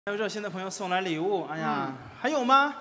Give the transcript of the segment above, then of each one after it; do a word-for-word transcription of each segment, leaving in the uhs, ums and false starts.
还有热心的朋友送来礼物，哎呀， 嗯、 还有吗？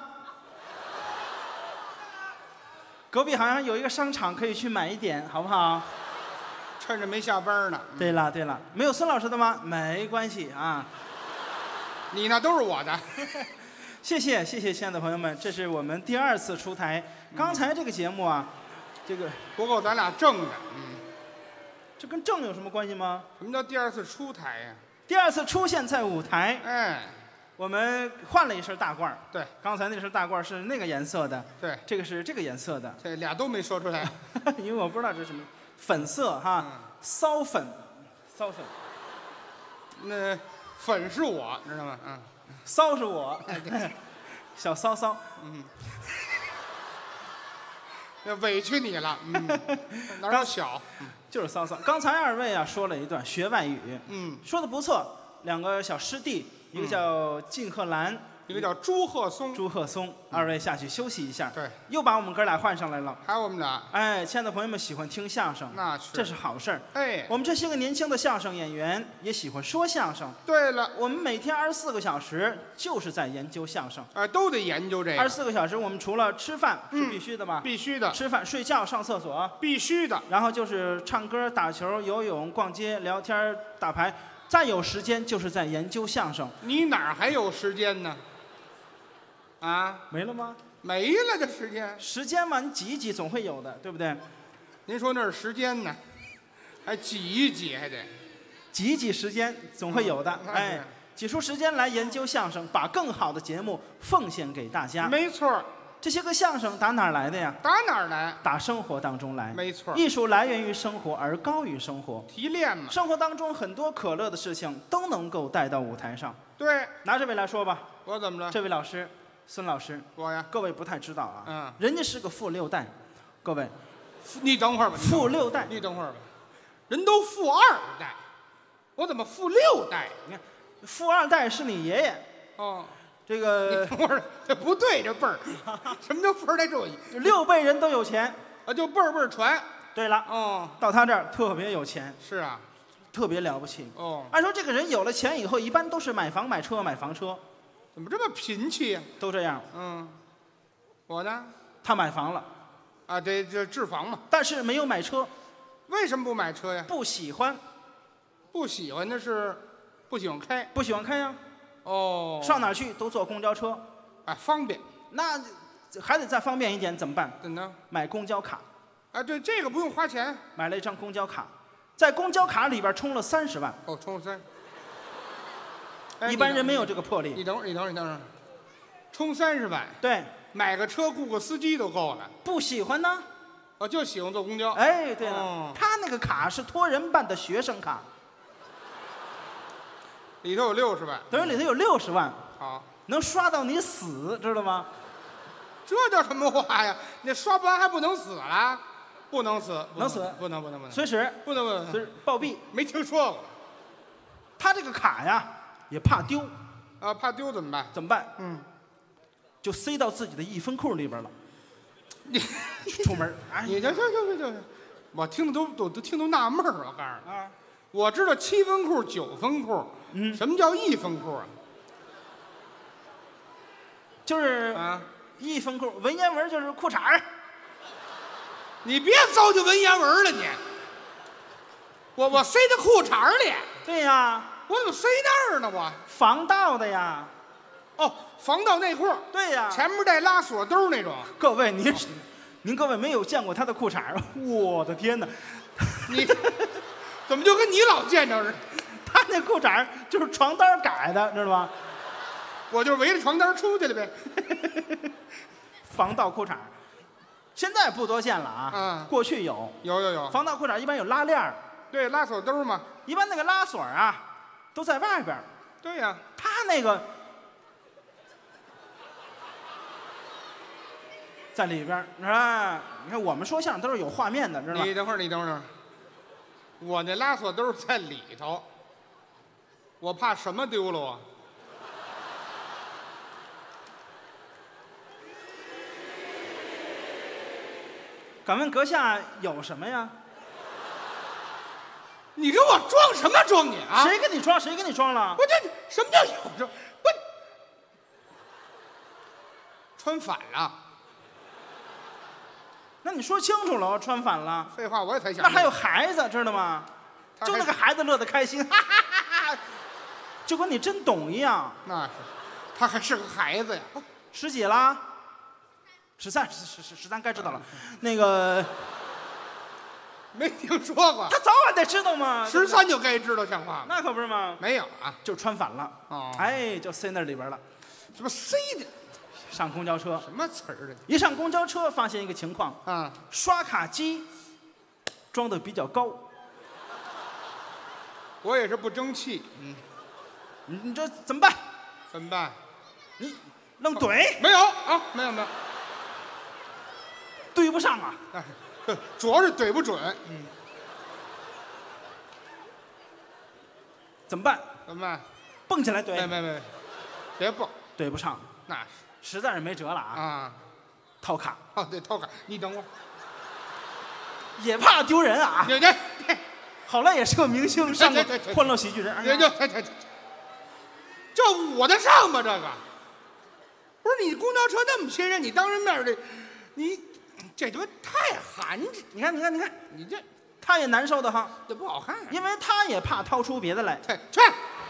隔壁好像有一个商场，可以去买一点，好不好？ 趁着没下班呢。 嗯、对了对了，没有孙老师的吗？没关系啊， 你那都是我的。 谢谢谢谢，亲爱的朋友们，这是我们第二次出台。刚才这个节目啊，这个不够咱俩挣的。嗯， 这跟挣有什么关系吗？ 什么叫第二次出台呀？ 第二次出现在舞台， 哎， 我们换了一身大褂。 对， 刚才那身大褂是那个颜色的， 对， 这个是这个颜色的， 这俩都没说出来， 因为我不知道这是什么，粉色哈，嗯、骚粉，骚粉， 那粉是我，知道吗？嗯， 骚是我，小骚骚， 嗯，委屈你了，嗯，哪有小？嗯就是骚骚。刚才二位啊说了一段学外语， 嗯， 说的不错。两个小师弟，一个叫靳鹤兰，嗯、 一个叫朱鹤松。 朱鹤松，二位下去休息一下。 对， 又把我们哥俩换上来了。 还有我们俩。 哎，亲爱的朋友们，喜欢听相声， 那是， 这是好事儿。 哎， 我们这些个年轻的相声演员也喜欢说相声。 对了， 我们每天二十四个小时就是在研究相声。 哎，都得研究这个。 二十四个小时，我们除了吃饭是必须的吧？ 嗯、必须的。 吃饭、睡觉、上厕所必须的。 然后就是唱歌、打球、游泳、逛街、聊天、打牌。再有时间就是在研究相声。 你哪儿还有时间呢？啊， 没了吗？ 没了这时间。 时间嘛，你挤一挤总会有的，对不对？ 您说那是时间呢，还挤一挤还得挤一挤时间总会有的。 嗯、 哎，挤出时间来研究相声，把更好的节目奉献给大家。 没错。 这些个相声打哪儿来的呀？ 打哪儿来？ 打生活当中来。 没错， 艺术来源于生活，而高于生活。 提炼嘛。 生活当中很多可乐的事情都能够带到舞台上。 对， 拿这位来说吧。 我怎么了？ 这位老师，孙老师。 我呀。 各位不太知道啊。 嗯。 人家是个富六代，各位。 你等会儿吧。 富六代。 你等会儿吧。人都富二代，我怎么富六代？ 你看，富二代是你爷爷。 哦。 这个等会儿，这不对，这辈儿，什么叫富二代这？ 六辈人都有钱啊，就辈儿辈儿传。 对了， 哦， 到他这儿特别有钱。 是啊， 特别了不起。 哦， 按说这个人有了钱以后，一般都是买房、买车、买房车。 怎么这么贫气呀？ 都这样。 嗯，我呢？ 他买房了。 啊，这这置房嘛。 但是没有买车。 为什么不买车呀？ 不喜欢。 不喜欢的是，不喜欢开。 不喜欢开呀。 哦， 上哪儿去都坐公交车， 啊，方便。 那还得再方便一点，怎么办？ 怎么呢？ 买公交卡。 啊，对，这个不用花钱。 买了一张公交卡，在公交卡里边充了三十万。 哦，充了三。 一般人没有这个魄力。 你等会儿，你等会儿，你等会儿。充三十万。 对。 买个车雇个司机都够了。 不喜欢呢？ 我就喜欢坐公交。 哎，对了， 哦、 他那个卡是托人办的学生卡。 里头有六十万， 等于里头有六十万， 好， 能刷到你死，知道吗？ 这叫什么话呀？你刷不完还不能死了？不能死， 能死， 不能不能不能， 随时不能不能， 随时暴毙。 没听说过。 他这个卡呀，也怕丢， 啊，怕丢怎么办？ 怎么办？ 嗯， 就塞到自己的一分裤里边了。 你出门，哎， 你这这这这，我听的都都都听都纳闷儿，我告诉你啊， 我知道七分裤、九分裤。 嗯， 什么叫一分裤啊？ 就是啊， 一分裤，文言文就是裤衩儿。 你别糟践文言文了你。我我塞到裤衩里。 对呀。 我怎么塞那儿呢？我防盗的呀。 哦，防盗内裤。 对呀。 前面带拉锁兜那种。 各位，您您各位没有见过他的裤衩儿？我的天哪！ 你怎么就跟你老见着似的？ 他那裤衩就是床单改的，知道吗？ 我就围着床单出去了呗。 防盗裤衩，现在不多见了啊。 嗯， 过去有。 有有有。 防盗裤衩一般有拉链儿。 对，拉锁兜嘛。 一般那个拉锁啊，都在外边。 对呀。 他那个在里边，啊，你看我们说相声都是有画面的，知道吗？ 你等会儿，你等会儿。我那拉锁兜在里头。我怕什么丢了啊？ 敢问阁下有什么呀？ 你给我装什么装你啊？ 谁给你装？谁给你装了？ 我这什么叫有装？不， 穿反了。 那你说清楚了，穿反了。 废话，我也才想。 那还有孩子，知道吗？就那个孩子乐得开心，哈哈哈哈，就跟你真懂一样。 那是，他还是个孩子呀。 十几啦？十三，十十十十三，该知道了。那个没听说过。 他早晚得知道嘛。 十三就该知道，像话吗？ 那可不是吗？ 没有啊， 就穿反了。 哦， 哎，就塞那里边了。 什么塞的？ 上公交车。 什么词儿的？ 一上公交车，发现一个情况啊， 刷卡机装的比较高。 我也是不争气。嗯， 你你这怎么办？ 怎么办？ 你愣怼？ 没有啊，没有没有， 对不上啊。 那是，主要是怼不准。嗯， 怎么办？ 怎么办？ 蹦起来怼？ 没没没，别蹦， 对不上。 那是， 实在是没辙了啊！ 啊， 掏卡。 哦，对，掏卡。你等会儿， 也怕丢人啊！ 你这， 好赖也是个明星，上过《欢乐喜剧人》。 这这这这，这捂得上吗？这个，不是你公交车那么些人，你当人面这，你这他妈太寒碜！ 你看，你看，你看， 你这他也难受的哈， 这不好看， 因为他也怕掏出别的来。 去去，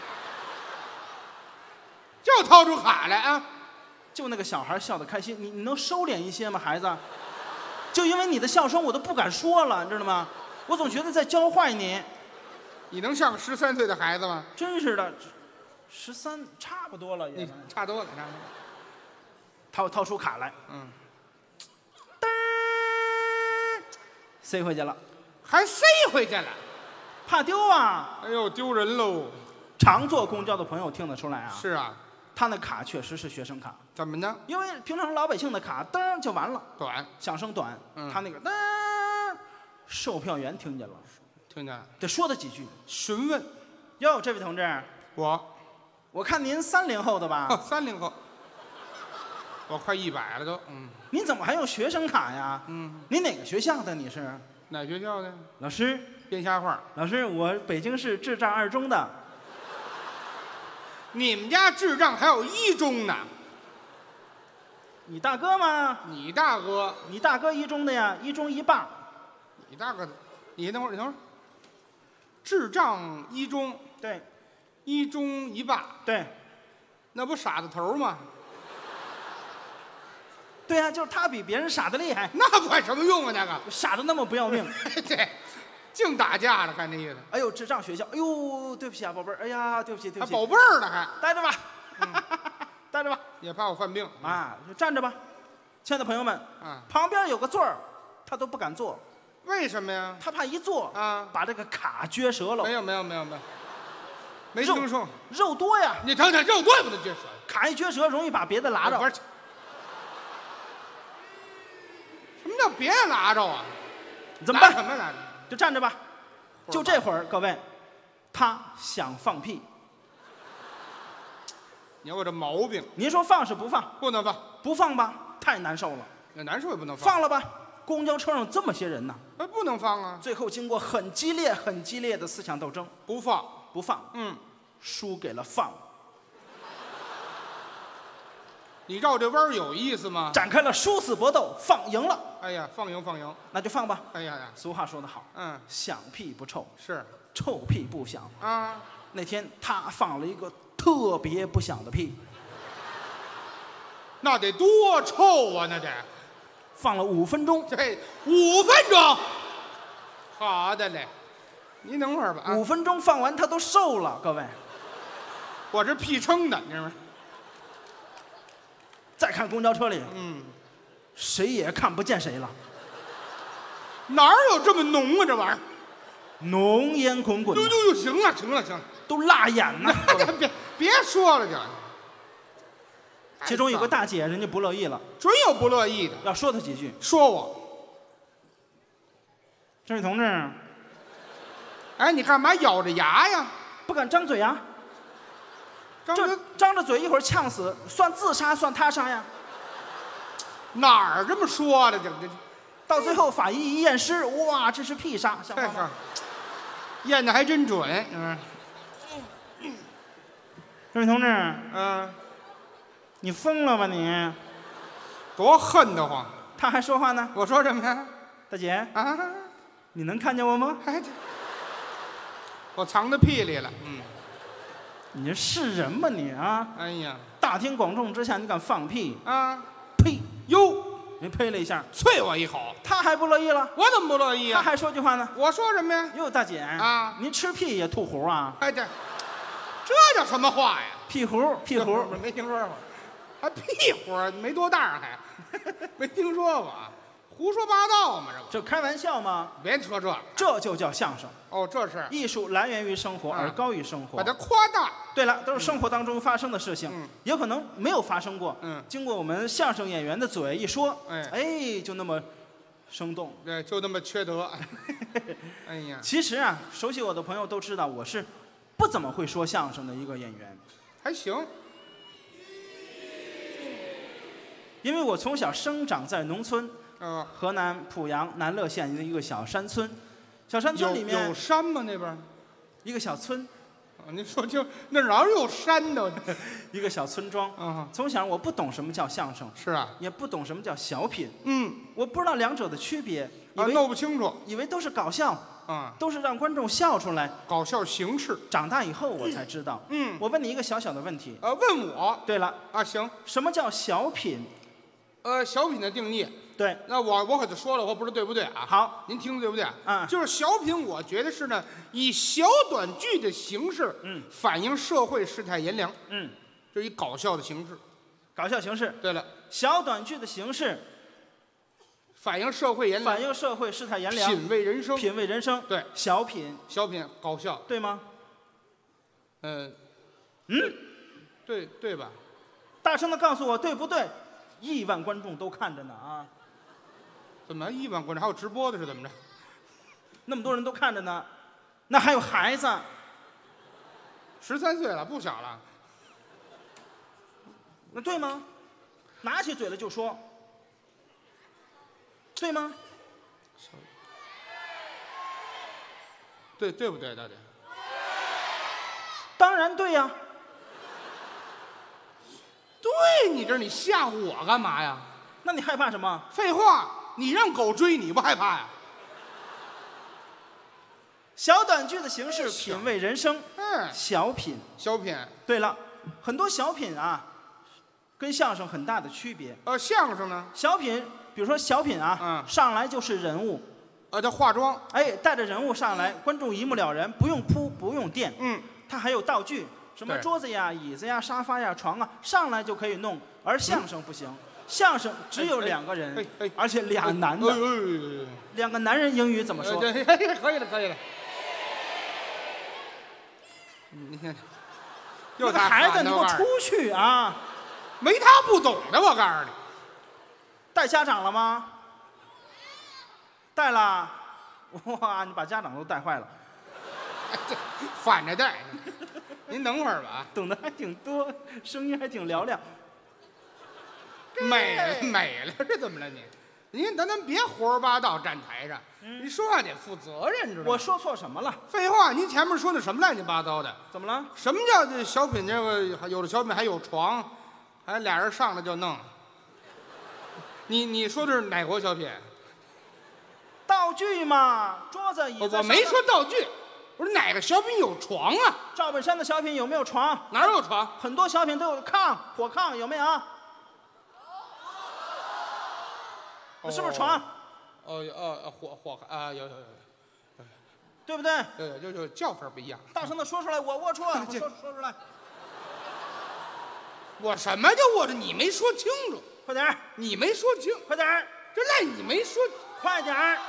就掏出卡来啊！ 就那个小孩笑得开心，你你能收敛一些吗，孩子？就因为你的笑声，我都不敢说了，你知道吗？我总觉得在教坏你。 你能像个十三岁的孩子吗？ 真是的，十三差不多了也。 你差多了，差多了。 掏掏出卡来， 嗯， 嘚儿，塞回去了， 还塞回去了， 怕丢啊！ 哎呦，丢人喽！ 常坐公交的朋友听得出来啊。 是啊， 他那卡确实是学生卡。 怎么呢？ 因为平常老百姓的卡噔儿就完了， 短， 响声短。 嗯， 他那个噔儿，售票员听见了， 听见？ 得说他几句， 询问。 哟，这位同志， 我， 我看您三零后的吧？ 哦，三零后，我快一百了都。嗯， 您怎么还用学生卡呀？ 嗯， 您哪个学校的？你是？ 哪学校的？ 老师， 编瞎话。 老师，我北京市智障二中的。 你们家智障还有一中呢？ 你大哥吗？ 你大哥， 你大哥一中的呀，一中一霸。 你大哥，你等会儿，你等会儿。智障一中， 对， 一中一霸， 对， 那不傻子头吗？ 对呀、啊，就是他比别人傻的厉害。 那管什么用啊？那个傻的那么不要命。 对，净打架了，看这意思。 哎呦，智障学校，哎呦，对不起啊，宝贝儿，哎呀，对不起，对不起。 还宝贝儿呢，还待着吧， 嗯、 待着吧。 也怕我犯病啊，就站着吧。亲爱的朋友们， 啊， 旁边有个座儿，他都不敢坐。 为什么呀？ 他怕一坐啊， 把这个卡撅折了。 没有，没有，没有，没有，没听说。 肉多呀。 你瞅瞅，肉多也不能撅折。 卡一撅折，容易把别的拉着。 不是。什么叫别人拉着啊？ 怎么办？ 什么拉着？ 就站着吧。就这会儿，各位，他想放屁。 你有我这毛病。 您说放是不放？ 不能放。 不放吧，太难受了。 那难受也不能放。 放了吧，公交车上这么些人呢。 哎，不能放啊。 最后经过很激烈、很激烈的思想斗争， 不放， 不放。 嗯， 输给了放。 你绕这弯有意思吗？ 展开了殊死搏斗，放赢了。 哎呀，放赢放赢， 那就放吧。 哎呀呀， 俗话说得好， 嗯， 响屁不臭， 是， 臭屁不响啊。 那天他放了一个特别不响的屁， 那得多臭啊！那得放了五分钟。 这五分钟，好的嘞，您等会儿吧。啊、 五分钟放完，他都瘦了，各位。 我这屁撑的，你知道吗？ 再看公交车里， 嗯， 谁也看不见谁了。 哪儿有这么浓啊？这玩意儿， 浓烟滚滚。 呦呦呦！行了，行了，行了， 都辣眼呢。 别别说了，就。 其中有个大姐，人家不乐意了， 准有不乐意的， 要说他几句。 说我， 这位同志， 哎，你干嘛咬着牙呀？ 不敢张嘴啊？ 张这张着嘴，一会儿呛死，算自杀算他杀呀？ 哪儿这么说的？这这， 到最后法医一验尸，哇，这是屁杀，像话吗？ 验的还真准，嗯。 这位同志， 嗯， 你疯了吧你？ 多恨得慌！ 他还说话呢。 我说什么呀？ 大姐啊， 你能看见我吗？ 哎，这我藏在屁里了。嗯， 你这是人吗你啊？ 哎呀， 大庭广众之下你敢放屁？ 啊， 呸！ 哟， 你呸了一下， 啐我一口， 他还不乐意了， 我怎么不乐意啊？ 他还说句话呢。 我说什么呀？ 哟，大姐啊， 您吃屁也吐壶啊？ 哎，这这叫什么话呀？ 屁壶，屁壶， 没听说过，还屁壶，没多大还，没听说过啊，胡说八道嘛，这不这开玩笑吗？ 别说这个， 这就叫相声。 哦，这是艺术来源于生活， 嗯而高于生活。 把它夸大。 对了，都是生活当中发生的事情， 嗯有可能没有发生过。 嗯经过我们相声演员的嘴一说， 哎哎，就那么生动。 对，就那么缺德。哎呀， 其实啊，熟悉我的朋友都知道，我是不怎么会说相声的一个演员， 还行。 因为我从小生长在农村， 呃， 河南濮阳南乐县的一个小山村。小山村有里面有山吗？那边儿？ 一个小村， 啊您说清，那哪儿有山呢？ 一个小村庄。 啊， 从小我不懂什么叫相声， 是啊， 也不懂什么叫小品， 嗯， 我不知道两者的区别，以啊， 为弄不清楚。 以为都是搞笑， 啊， 都是让观众笑出来。 搞笑形式。 长大以后我才知道。 嗯， 我问你一个小小的问题。 呃，问我对了， 啊，行， 什么叫小品？ 呃，小品的定义， 对， 那我我可就说了，我不知道对不对啊？ 好， 您听对不对？ 嗯就是小品，我觉得是呢，以小短剧的形式， 嗯， 反映社会世态炎凉， 嗯， 就以搞笑的形式。 搞笑形式， 对了， 小短剧的形式， 反映社会炎凉， 反映社会世态炎凉， 品味人生。 品味人生。 对， 小品， 小品搞笑， 对吗？ 嗯， 嗯， 对对吧？ 大声的告诉我对不对？亿万观众都看着呢啊， 怎么亿万观众还有直播的是怎么着？ 那么多人都看着呢，那还有孩子， 十三岁了，不小了。 那对吗？拿起嘴来就说，对吗？ 对对不对，大姐？ 当然对呀、 对，你这你吓唬我干嘛呀？ 那你害怕什么？ 废话，你让狗追你不害怕呀？ 小短剧的形式品味人生， 嗯， 小品。 小品， 对了，很多小品啊，跟相声很大的区别。 呃，相声呢？ 小品，比如说小品啊， 嗯上来就是人物， 呃，叫化妆。 哎，带着人物上来，观众一目了然，不用铺，不用垫。 嗯， 它还有道具，什么对桌子呀、椅子呀、沙发呀、床啊，上来就可以弄。而相声不行，相声只有两个人， 哎哎哎而且俩男的， 哎哎哎两个男人英语怎么哎说？ 对，可以了，可以了。你看， 那个又打孩子，你给我喊呢告诉出去啊！ 没他不懂的，我告诉你。 带家长了吗？带了，哇，你把家长都带坏了， 哎这反着带。您等会儿吧， 懂得还挺多，声音还挺嘹亮。 美了美了，这怎么了你？您咱咱别胡说八道站台上，你说话得负责任，知道吗？ 我说错什么了？ 废话，您前面说那什么乱七八糟的？ 怎么了？ 什么叫这小品？这个有的小品还有床，还俩人上来就弄。你你说的是哪国小品？ 道具嘛，桌子、椅子。 我我没说道具，我说哪个小品有床啊？ 赵本山的小品有没有床？ 哪有床？ 很多小品都有炕，火炕有没有？是不是床？ 哦哦哦，火火啊，有有有有对不对？ 有有有有叫法不一样。 大声的说出来，我龌龊，我这说说出来， 我什么叫我这？你没说清楚， 快点儿， 你没说清， 快点儿， 这赖你没说。 快点儿！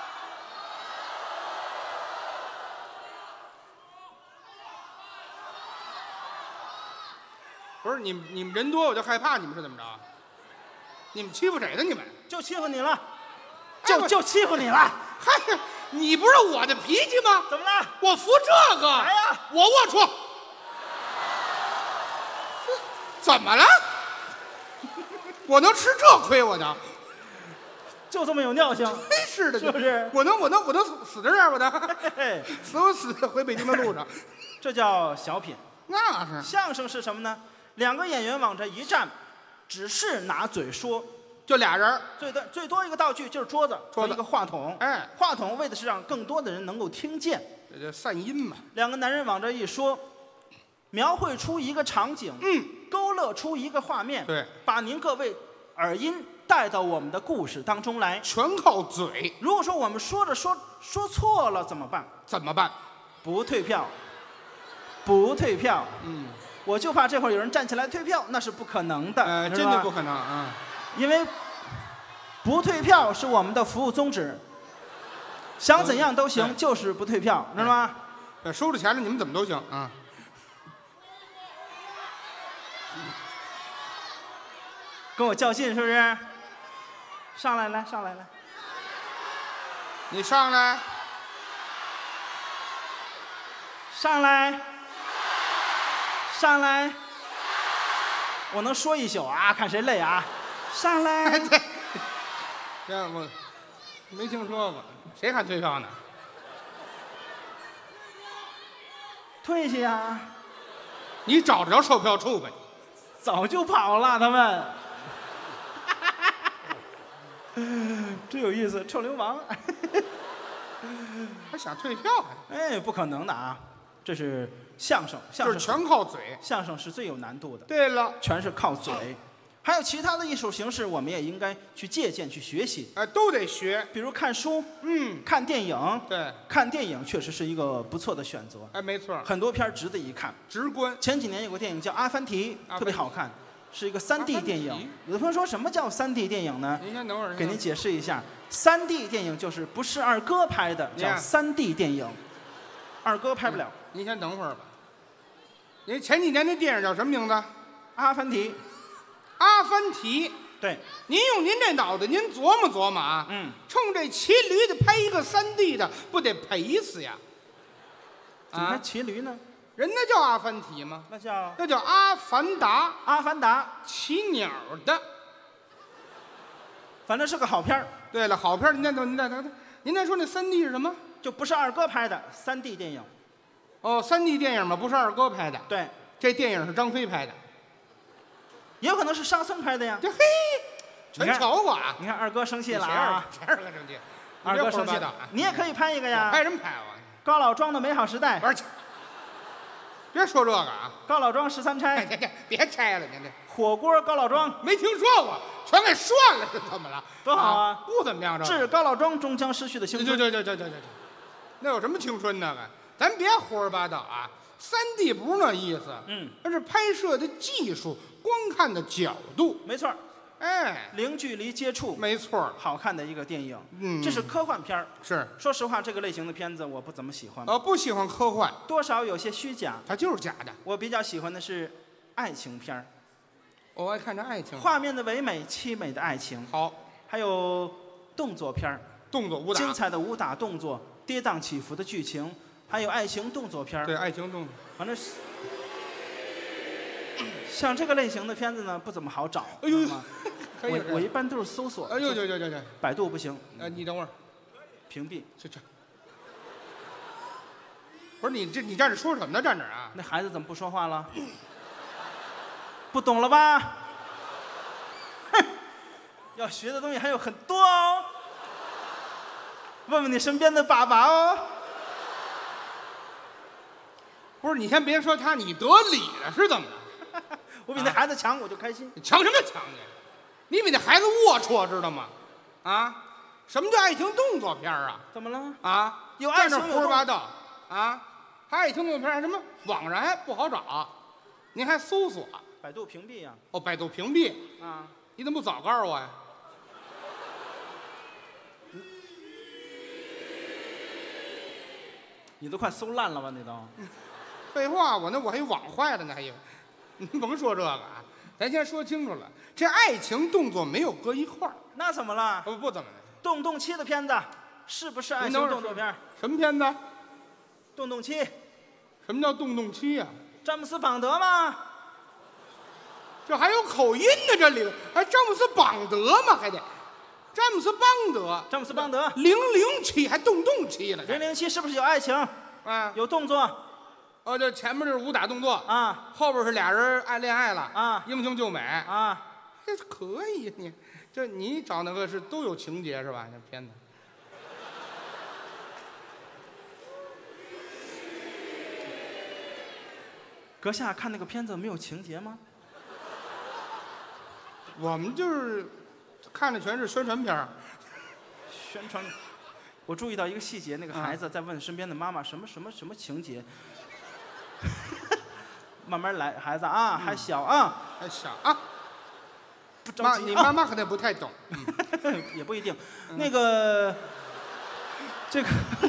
不是你们你们人多我就害怕，你们是怎么着？你们欺负谁呢？你们？ 就欺负你了， 哎我就就欺负你了， 嗨，你不是我的脾气吗？ 怎么了？ 我服这个。 来呀！ 我龌龊。怎么了？我能吃这亏？我能？ 就这么有尿性， 真是的， 是不是我能我能我能死死这样？我能嘿嘿， 死我死在回北京的路上。 这叫小品。 那是相声是什么呢？两个演员往这一站，只是拿嘴说， 就俩人。 最多最多一个道具就是桌子和一个话筒。 哎， 话筒为的是让更多的人能够听见， 这就散音嘛。 两个男人往这一说，描绘出一个场景， 嗯， 勾勒出一个画面， 对， 把您各位耳音带到我们的故事当中来， 全靠嘴。 如果说我们说着说说错了怎么办？ 怎么办？ 不退票，不退票。 嗯， 我就怕这会儿有人站起来退票，那是不可能的。 呃，真的不可能啊， 因为不退票是我们的服务宗旨，想怎样都行， 嗯、 就是不退票，知道吗？ 呃，收着钱了，你们怎么都行啊。 跟我较劲是不是？上来，来，上来，来。 你上来。 上来。上来。我能说一宿啊，看谁累啊。上来。 对。这样我没听说过，谁喊退票呢？ 退去呀。 你找着售票处吧。 早就跑了，他们。真有意思，臭流氓！ 还想退票还？ 哎，不可能的啊！这是相声，相声就是全靠嘴， 相声是最有难度的。 对了， 全是靠嘴。还有其他的艺术形式，我们也应该去借鉴、去学习。 哎，都得学。 比如看书， 嗯， 看电影。 对， 看电影确实是一个不错的选择。 哎，没错， 很多片值得一看， 直观。 前几年有个电影叫《阿凡提》，特别好看。是一个三 D 电影。有的朋友说什么叫三 D 电影呢？ 您先等会儿， 给您解释一下，三 D 电影就是不是二哥拍的，叫三 D 电影，二哥拍不了。 您先等会儿吧。您前几年那电影叫什么名字？ 阿凡提。 阿凡提。 对。 您用您这脑袋，您琢磨琢磨啊。 嗯。 冲这骑驴的拍一个三 D 的，不得赔死呀？ 怎么还骑驴呢？ 人那叫阿凡提吗？ 那叫那叫阿凡达。 阿凡达骑鸟的， 反正是个好片儿。 对了，好片儿，您再等，您再等，您再说那三 D 是什么？ 就不是二哥拍的三 D 电影。 哦，三 D 电影嘛，不是二哥拍的。 对， 这电影是张飞拍的， 也有可能是沙僧拍的呀。 这嘿，全瞧过啊！ 你看二哥生气了啊！ 谁二哥生气？ 二哥生气了，你也可以拍一个呀。 拍什么拍啊？ 高老庄的美好时代。 不是。别说这个啊！ 高老庄十三钗， 别别拆了，您这火锅高老庄没听说过，全给涮了，这怎么了？ 多好啊！ 不怎么样，这致高老庄终将失去的青春。 对对对对对对，那有什么青春呢？咱别胡说八道啊！三 D 不是那意思， 嗯， 那是拍摄的技术，观看的角度， 没错。 哎， 零距离接触， 没错， 好看的一个电影。 嗯， 这是科幻片儿。 是， 说实话，这个类型的片子我不怎么喜欢。 呃，不喜欢科幻， 多少有些虚假。 它就是假的。 我比较喜欢的是爱情片儿。 我爱看这爱情， 画面的唯美，凄美的爱情。 好， 还有动作片儿， 动作武打， 精彩的武打动作，跌宕起伏的剧情，还有爱情动作片儿。 对，爱情动作， 反正是像这个类型的片子呢，不怎么好找。 哎呦。 我我一般都是搜索。 哎呦呦呦呦呦！ 百度不行。 呃，你等会儿， 屏蔽。 去去。不是你这你站着说什么呢？站着啊！ 那孩子怎么不说话了？不懂了吧？哼，要学的东西还有很多哦。问问你身边的爸爸哦。 不是你先别说他，你得理了是怎么着？ 我比那孩子强，我就开心。 强什么强你？你比那孩子龌龊，知道吗？啊，什么叫爱情动作片啊？ 怎么了？ 啊， 有爱情有胡说八道啊！还爱情动作片，什么网上还不好找，您还搜索？ 百度屏蔽呀。 哦，百度屏蔽啊？ 你怎么不早告诉我呀？ 你都快搜烂了吧？你都。 废话，我那我还有网坏了呢，还有。您甭说这个啊，咱先说清楚了，这爱情动作没有搁一块儿。 那怎么了？ 不不怎么的。 动动七的片子是不是爱情动作片？ 什么片子？ 动动七。 什么叫动动七呀？ 詹姆斯邦德吗？ 这还有口音呢，这里还詹姆斯邦德吗？还得詹姆斯邦德。 詹姆斯邦德。 零零七还动动七了。 零零七是不是有爱情？ 啊， 有动作。 哦，这前面就是武打动作啊， 后边是俩人爱恋爱了啊， 英雄救美啊， 这可以，你这你找那个是都有情节是吧？那片子。 阁下看那个片子没有情节吗？ 我们就是看的全是宣传片儿。 宣传。我注意到一个细节，那个孩子在问身边的妈妈什么什么什么情节。慢慢来，孩子啊，还小啊， 还小啊。 不着急。 妈，你妈妈可能不太懂。 也不一定。那个，这个。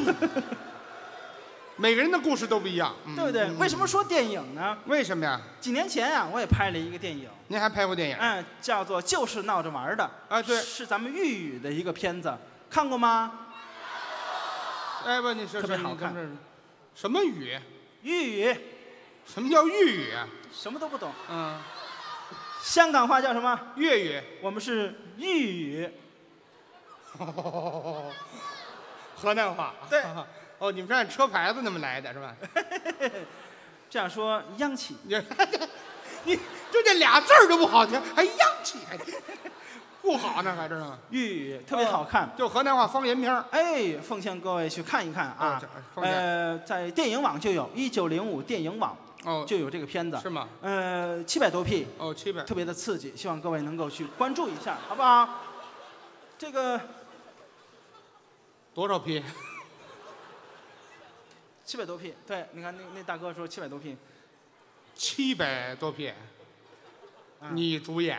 每个人的故事都不一样， 对不对？为什么说电影呢？ 为什么呀？ 几年前呀，我也拍了一个电影。 您还拍过电影？ 嗯，叫做《就是闹着玩的》 啊，对， 是咱们豫语的一个片子，看过吗？ 哎不，你说特别好看。 什么语？ 豫语。 什么叫豫语啊？ 什么都不懂。 嗯。 香港话叫什么？ 粤语。 我们是豫语。 哦，河南话。 对。 哦，你们是按车牌子那么来的是吧？ 这样说洋气。 你你就这俩字儿就不好听，还洋气，还不好呢，还知道吗？ 粤语特别好看， 就河南话方言片儿。 哎，奉劝各位去看一看啊。呃，在电影网就有，一九零五电影网哦就有这个片子。 是吗？ 呃，七百多 P。 哦，七百。 特别的刺激，希望各位能够去关注一下，好不好？这个多少 P？ 七百多 P， 对，你看那那大哥说七百多 P， 七百多 P，、嗯、你主演，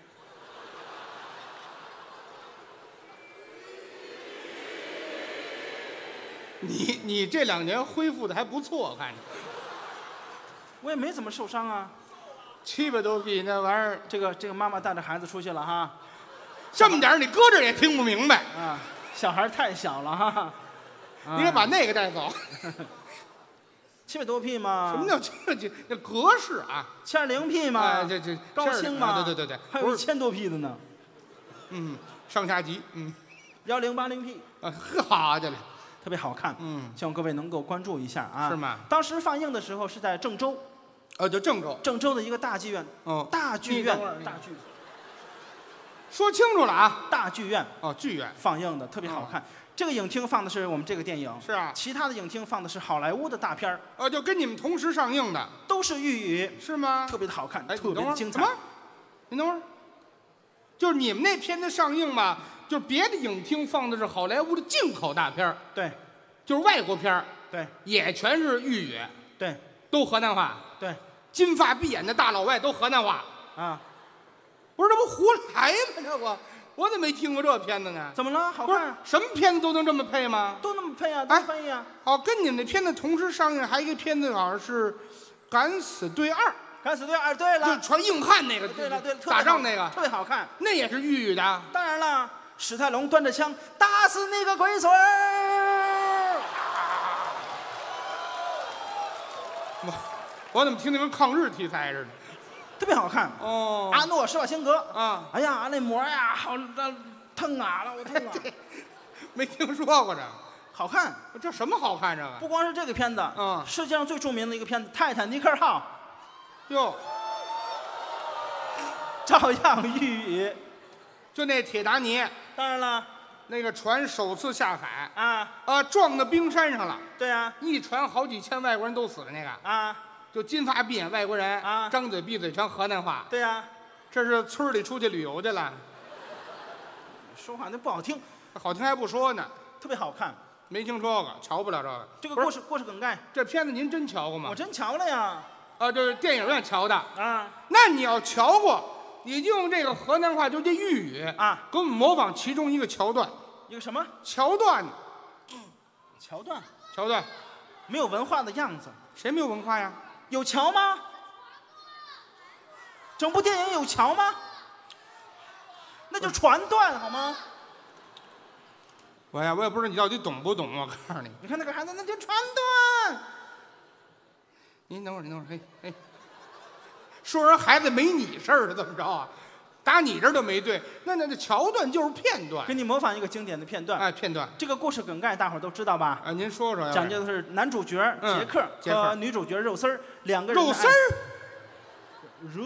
你你这两年恢复的还不错，看着。 我也没怎么受伤啊。 七百多 P 那玩意儿， 这个这个妈妈带着孩子出去了哈， 这么点你搁这也听不明白啊，小孩太小了哈。 你得把那个带走。 七百多 P 吗？ 什么叫这这这格式啊？ 七二零 P 吗？ 哎，这这高清吗？ 对对对对， 还有一千多 P 的呢。 嗯，上下级，嗯， 幺零八零 P。 啊，呵，好家伙， 特别好看。 嗯， 希望各位能够关注一下啊。 是吗？ 当时放映的时候是在郑州。 哦，就郑州。 郑州的一个大剧院。 哦。 大剧院。大剧。 说清楚了啊！ 大剧院。 哦，剧院放映的特别好看。这个影厅放的是我们这个电影， 是啊。 其他的影厅放的是好莱坞的大片儿， 哦，就跟你们同时上映的， 都是豫语， 是吗？ 特别的好看， 哎， 特别的精彩。 什么？你等会儿，就是你们那片子上映嘛，就是别的影厅放的是好莱坞的进口大片儿， 对， 就是外国片儿， 对， 也全是豫语， 对， 都河南话， 对， 金发碧眼的大老外都河南话， 啊， 不是这不胡来吗？这我。我怎么没听过这片子呢？ 怎么了？好看？ 什么片子都能这么配吗？ 都那么配啊，都翻译啊。 好，跟你们那片子同时上映，还有一个片子好像是《敢死队二》。 敢死队二，对了， 就传硬汉那个。 对了，对了， 打仗那个特别好看。 那也是豫语的。 当然了，史泰龙端着枪打死那个龟孙儿。 我我怎么听那跟抗日题材似的？ 特别好看哦， 阿诺施瓦辛格啊， 哎呀，那膜呀，好疼啊，让我疼啊！ 没听说过这， 好看， 这什么好看这个？ 不光是这个片子， 嗯， 世界上最著名的一个片子《泰坦尼克号》， 哟， 照样豫语， 就那铁达尼， 当然了， 那个船首次下海啊啊，撞到冰山上了， 对啊， 一船好几千外国人都死了那个啊。 就金发碧眼外国人啊， 张嘴闭嘴全河南话。 对呀、啊， 这是村里出去旅游去了。 说话那不好听， 好听还不说呢。 特别好看， 没听说过，瞧不了这个。 这个故事故事梗概， 这片子您真瞧过吗？ 我真瞧了呀。 啊，这是电影院瞧的啊。 那你要瞧过，你就用这个河南话，就这豫语啊， 给我们模仿其中一个桥段。 一个什么桥段？ 桥段？ 桥段， 没有文化的样子。 谁没有文化呀？ 有桥吗？整部电影有桥吗？那就船段好吗？ 我呀，我也不知道你到底懂不懂。我告诉你， 你看那个孩子，那就船段。 您等会儿，您等会儿，嘿，嘿，说人孩子没你事儿是怎么着啊？打你这儿都没对，那那那桥段就是片段。 给你模仿一个经典的片段。 哎，片段。 这个故事梗概大伙儿都知道吧？ 啊，您说说。 讲究的是男主角杰克和女主角肉丝儿两个人。 肉丝儿。 Ruth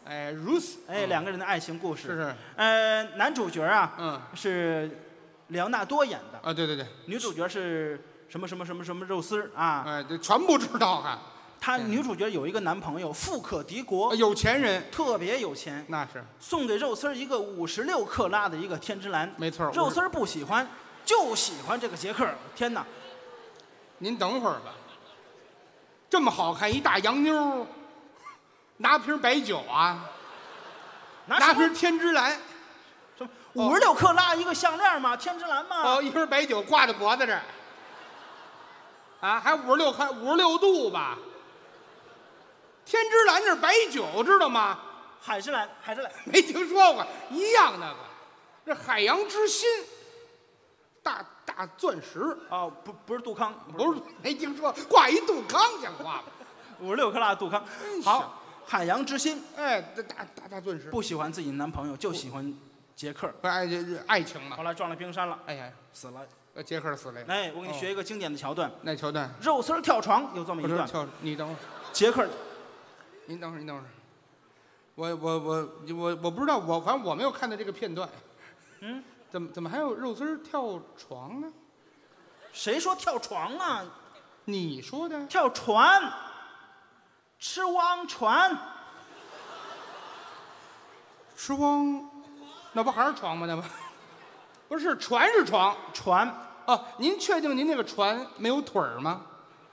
哎，Ruth， 哎，两个人的爱情故事。 是是。 呃，男主角啊， 嗯， 是里奥纳多演的。 啊，对对对。 女主角是什么什么什么什么肉丝儿啊？ 哎，这全不知道哈。 她女主角有一个男朋友，富可敌国， 有钱人， 特别有钱。 那是。 送给肉丝儿一个五十六克拉的一个天之蓝。 没错。 肉丝儿不喜欢，就喜欢这个杰克。天哪！ 您等会儿吧。这么好看一大洋妞，拿瓶白酒啊，拿瓶天之蓝， 什么五十六克拉一个项链吗？天之蓝吗？ 哦，一瓶白酒挂在脖子这儿，啊，还五十六克，五十六度吧？天之蓝这是白酒，知道吗？ 海之蓝，海之蓝， 没听说过，一样那个，这海洋之心，大大钻石哦，不不是杜康， 不是没听说，挂一杜康讲话， 五十六克拉杜康，好，海洋之心， 哎，大大大大钻石， 不喜欢自己男朋友，就喜欢杰克， 爱爱情嘛。 后来撞了冰山了， 哎呀， 死了， 呃，杰克死了。 哎，我给你学一个经典的桥段， 那桥段， 肉丝跳床有这么一段， 跳，你等会儿， 杰克， 您等会儿，您等会儿，我我我我我不知道，我反正我没有看到这个片段， 嗯。 怎么怎么还有肉丝跳床呢？ 谁说跳床啊？ 你说的。 跳船，吃汪船。 吃汪，那不还是床吗？那不，不是船是床， 船。 哦，您确定您那个船没有腿儿吗？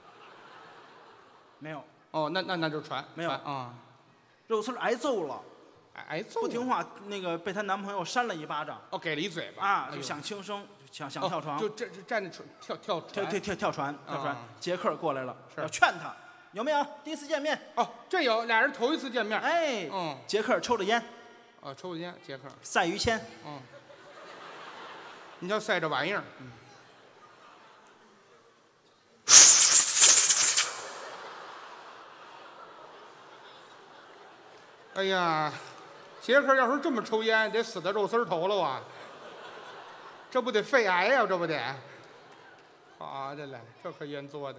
没有。 哦，那那那就是船。 没有啊。 肉丝挨揍了。 挨揍不听话，那个被她男朋友扇了一巴掌。 哦，给了一嘴巴啊，就想轻生，想想跳床， 就站站着跳跳跳跳跳跳船跳船。杰克过来了，要劝他，有没有？第一次见面。 哦，这有，俩人头一次见面。 哎，嗯，杰克抽着烟。 哦，抽着烟，杰克赛于谦。 嗯，你瞧赛这玩意儿。嗯。哎呀。杰克要是这么抽烟，得死在肉丝头了啊！这不得肺癌呀、啊？这不得？好的嘞，这可烟做的。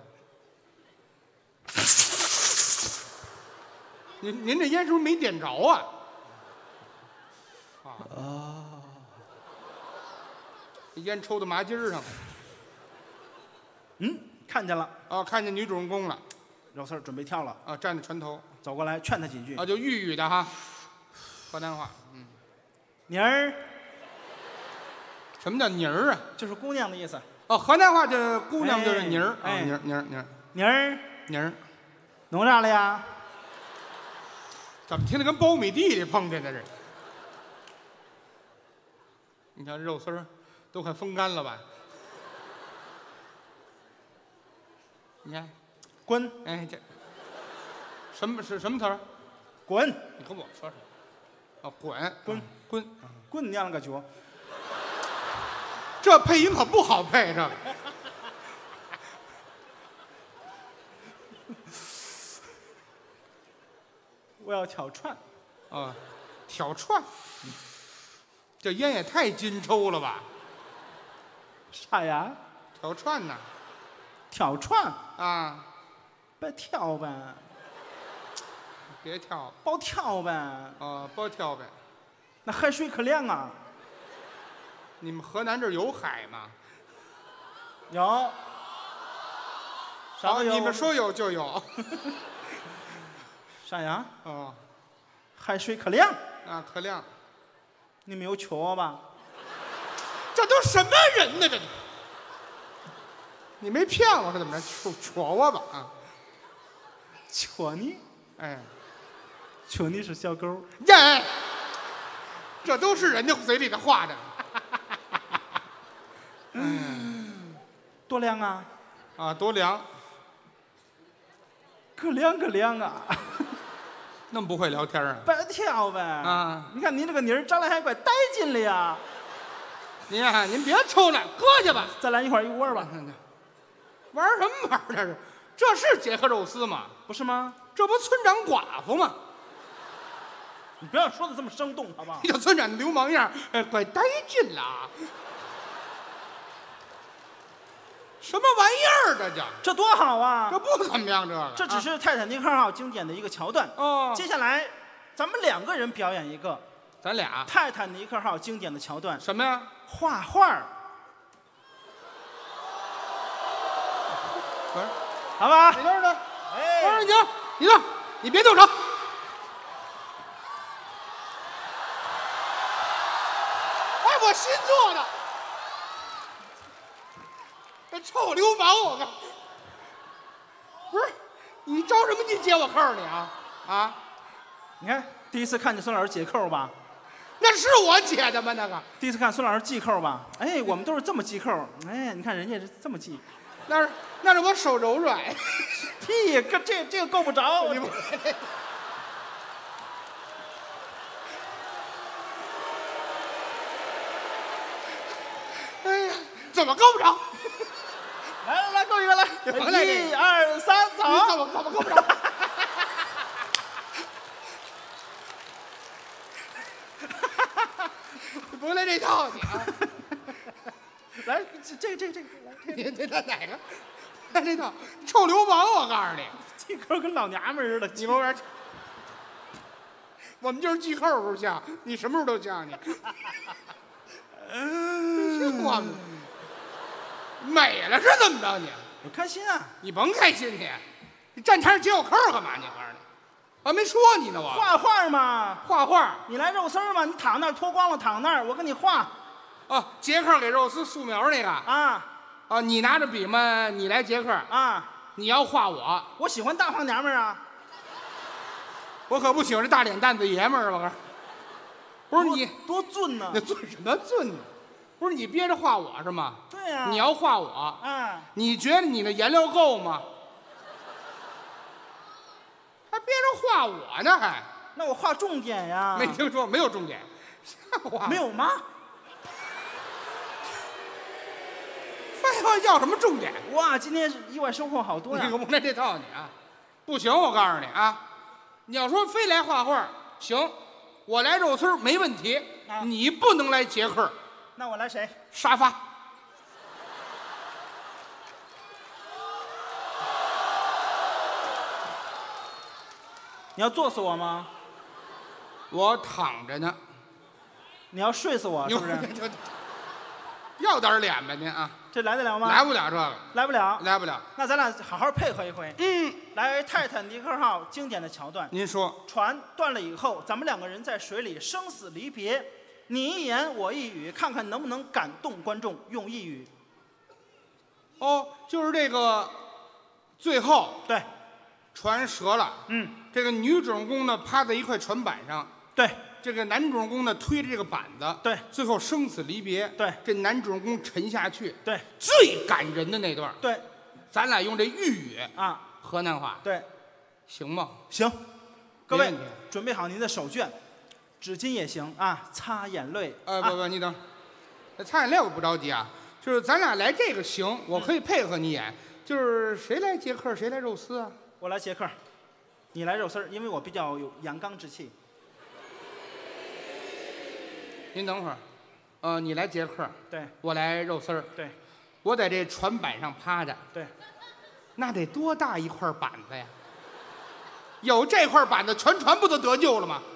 您您这烟是不是没点着啊？啊！烟抽到麻筋上了。 嗯，看见了。 哦，看见女主人公了。 肉丝准备跳了。 啊，站在船头， 走过来劝他几句。 啊，就豫语的哈。河南话，嗯， 妮儿， 什么叫妮儿啊？ 就是姑娘的意思。 哦，河南话这姑娘就是妮儿， 哎， 妮儿妮儿妮儿妮儿妮儿， 弄啥了呀？ 怎么听着跟苞米地里碰见的似的？你看肉丝儿都快风干了吧？你看， 滚！ 哎，这什么是什么词儿？ 滚！ 你跟我说说。哦，滚滚滚滚娘了个脚！ 这配音可不好配，这。 我要挑串。 啊，挑串。这烟也太金抽了吧？ 啥呀？ 挑串呐。 挑串啊！ 别挑呗。 别跳， 包跳呗。 哦，包跳呗。 那海水可凉啊。 你们河南这儿有海吗？ 有。 好，你们说有就有。 啥呀？ 哦， 海水可凉。 啊，可凉。 你没有瞧我吧？ 这都什么人呢？这，你没骗我是怎么着？戳戳我吧啊！ 戳你？ 哎。 求你是小狗耶！这都是人家嘴里的话的。 嗯，多凉啊！ 啊，多凉！ 可凉可凉啊！ 那么不会聊天啊？ 别跳呗！啊！你看您这个妮儿长得还怪带劲的呀！ 您呀，您别抽了，搁去吧。 咱俩一块儿一玩吧。 玩什么玩？这是？这是杰克肉丝吗？ 不是吗？ 这不村长寡妇吗？ 你不要说的这么生动，好不好？ 这村长的流氓样，哎，怪带劲了。什么玩意儿？这叫这多好啊！ 这不怎么样，这个这只是泰坦尼克号经典的一个桥段。 哦， 接下来咱们两个人表演一个咱俩泰坦尼克号经典的桥段， 什么呀？ 画画儿， 不是， 好吧？ 你等等， 哎， 不是你等，你等，你别动手。哎，我新做的，这臭流氓！我告，不是，你着什么急解我扣你啊？啊？ 你看，第一次看见孙老师解扣吧？ 那是我解的吗？那个？ 第一次看孙老师系扣吧？哎，我们都是这么系扣。哎，你看人家是这么系。 那是那是我手柔软。 屁，这这这个够不着。 你不哎呀，怎么够不着？ 来来来，够一个来！ 甭来这个一二三，走！ 你怎么怎么够不着？你甭来这套你啊！ 来，这这这这个，来这你这这哪个？来这套臭流氓！我告诉你， 系扣跟老娘们似的。 你给我玩去！我们就是系扣时候像，你什么时候都像你。嗯，我们美了是怎么着你？ 我开心啊！ 你甭开心你，你站台上解我扣干嘛？你告诉你，我还没说你呢，我画画嘛， 画画你来肉丝儿嘛，你躺那儿脱光了躺那儿，我给你画哦，杰克给肉丝素描那个啊啊，你拿着笔嘛，你来杰克， 啊！ 你要画我， 我喜欢大胖娘们儿啊！ 我可不喜欢这大脸蛋子爷们儿，我告诉你，不是你多俊呢那！尊什么尊呢？不是你憋着画我是吗？ 对呀， 你要画我， 啊， 你觉得你的颜料够吗？还憋着画我呢，还那我画重点呀。 没听说，没有重点，像话吗没有吗？ 废话，要什么重点？ 哇，今天是意外收获好多呀你可！不来这套你啊！不行，我告诉你啊，你要说非来画画，行，我来肉丝儿没问题， 啊你不能来杰克那我来谁？ 沙发。 你要坐死我吗？ 我躺着呢， 你要睡死我是不是？ 就要点脸吧您啊！ 这来得了吗？ 来不了这个， 来不了。 来不了。 那咱俩好好配合一回。 嗯， 来泰坦尼克号经典的桥段， 您说船断了以后，咱们两个人在水里生死离别，你一言我一语，看看能不能感动观众，用一语。 哦，就是这个，最后对， 船折了， 嗯， 这个女主人公呢趴在一块船板上， 对， 这个男主人公呢推着这个板子， 对最后生死离别， 对这男主人公沉下去， 对， 最感人的那段， 对， 咱俩用这豫语啊， 河南话， 对， 行吗？ 行，各位没问题准备好您的手绢，纸巾也行啊，擦眼泪。 呃，不不，你等，那擦眼泪我不着急啊，就是咱俩来这个行，我可以配合你演，就是谁来杰克，谁来肉丝啊？ 我来杰克，你来肉丝儿，因为我比较有阳刚之气。 您等会儿，呃，你来杰克， 对我来肉丝儿， 对我在这船板上趴着， 对， 那得多大一块板子呀？有这块板子，全船不都得救了吗？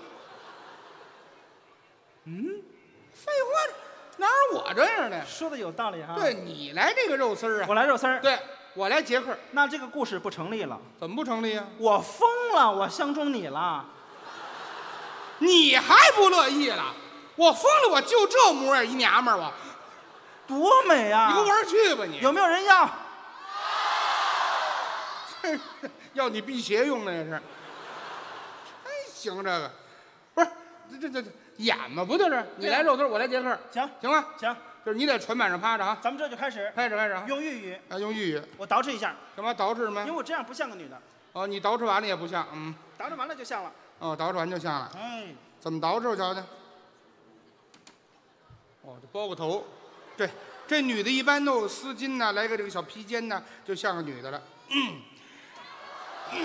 嗯，废话，哪有我这样的？ 说的有道理哈。 对，你来这个肉丝儿啊， 我来肉丝儿。 对我来杰克， 那这个故事不成立了。 怎么不成立呀？ 我疯了，我相中你了。 你还不乐意了？我疯了，我就这模样一娘们儿，我多美啊！ 你给我玩去吧你！ 有没有人要？ 要你辟邪用的也是。哎，行这个，不是这这这这演嘛，不就是你来肉丝儿，我来杰克， 行行吗？ 行， 就是你在船板上趴着啊， 咱们这就开始开始开始啊， 用豫语。 啊用豫语， 我捯饬一下， 干嘛捯饬什么呀？ 因为我这样不像个女的， 哦，你捯饬完了也不像，嗯， 捯饬完了就像了。 哦，捯饬完就像了， 哎， 怎么捯饬？我瞧瞧。哦，这包个头，对，这女的一般都有丝巾呐，来个这个小披肩呐，就像个女的了。嗯，嗯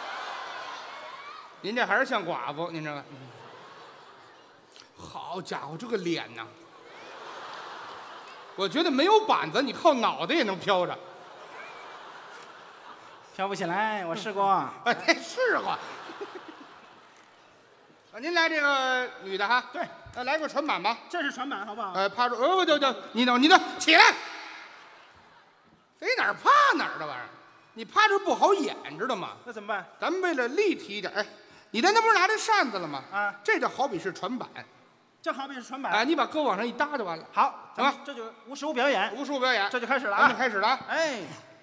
您这还是像寡妇，您这个。嗯好家伙，这个脸呐！我觉得没有板子，你靠脑袋也能飘着。 飘不起来，我试过。 哎，试过。 您来这个女的哈， 对， 呃，来个船板吧。 这是船板，好不好？ 呃，趴住，哦，对对，你等，你等，起来。在哪儿趴哪儿，这玩意儿，你趴着不好演，知道吗？ 那怎么办？ 咱们为了立体一点，哎，你那那不是拿着扇子了吗？ 啊， 这就好比是船板。 这好比是船板。 哎，你把胳往上一搭就完了。 好， 行吧， 这就无实物表演， 无实物表演， 这就开始了啊！ 咱们开始了啊！ 哎，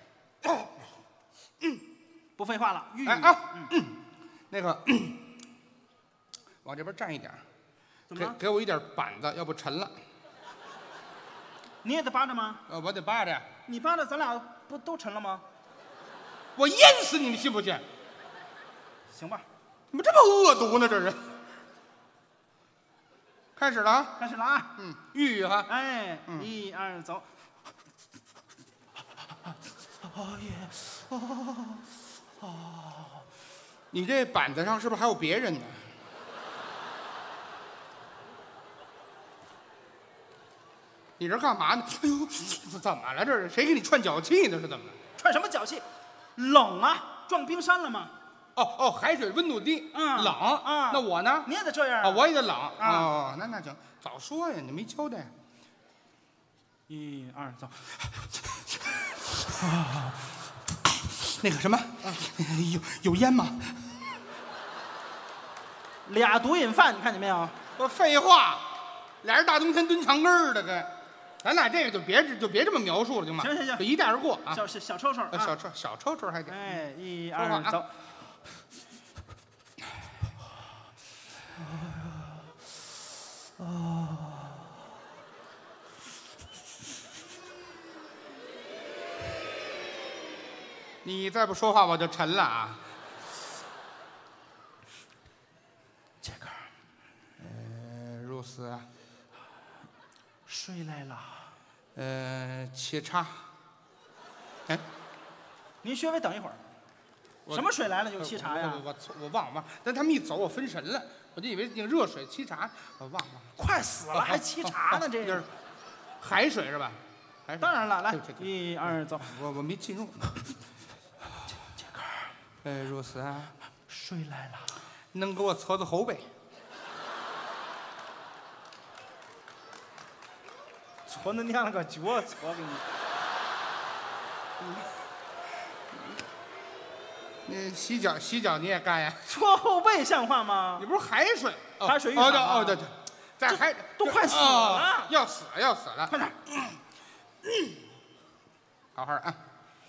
不废话了，玉哎啊，嗯，那个，往这边站一点，给怎么了？ 给我一点板子，要不沉了。 你也得扒着吗？ 呃，我得扒着。 你扒着，咱俩不都沉了吗？ 我淹死你，你信不信？ 行吧， 怎么这么恶毒呢？这是。开始了啊！ 开始了啊！ 嗯，玉玉哈。 哎， 嗯一二走。哦耶，哦哦， 你这板子上是不是还有别人呢？你这干嘛呢？哎呦，怎么了？这是谁给你串脚气呢？是怎么了？ 喘什么脚气？冷啊，撞冰山了吗？ 哦哦，海水温度低， 嗯冷啊那我呢？ 你也得这样啊，我也得冷啊哦，那那行，早说呀，你没交代。 一二走。 那个什么，有有烟吗？ 俩毒瘾犯，你看见没有？ 我废话，俩人大冬天蹲墙根儿的，跟咱俩这个就别就别这么描述了，行吗？ 行行行就一带而过啊。 小小小抽抽啊， 小抽小抽抽还得。 哎，一说话啊二走。 你再不说话，我就沉了啊。 这个呃，入死， 水来了。 呃，沏茶。哎， 您稍微等一会儿。 我什么水来了就沏茶呀？ 我我我忘了忘了，但他们一走，我分神了，我就以为用热水沏茶，我忘了。 快死了还沏茶呢？这是海水是吧？海水当然了，来对对，对一二走。 我我没进入。 这个呃，如此啊， 水来了。 能给我搓搓后背？ 搓恁娘了个脚，搓给你。 那洗脚洗脚你也干呀？ 搓后背像话吗你？不是海水？哦海水浴哦场啊哦对对，在海都快死哦了要死了要死了！ 快点！ 好好啊。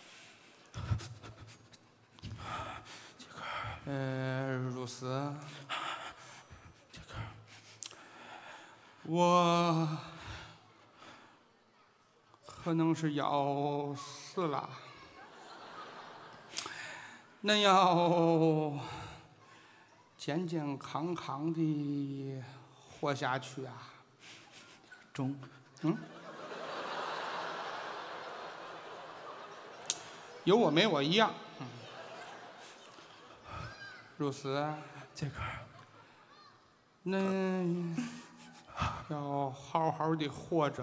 呃，如此。 这个我可能是要死了，恁要健健康康的活下去啊！ 中， 嗯，有我没我一样。嗯，如此， 这个恁要好好的活着。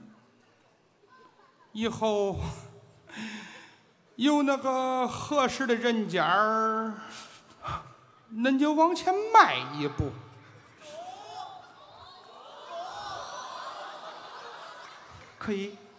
以后有那个合适的人家儿，恁就往前迈一步。 可以。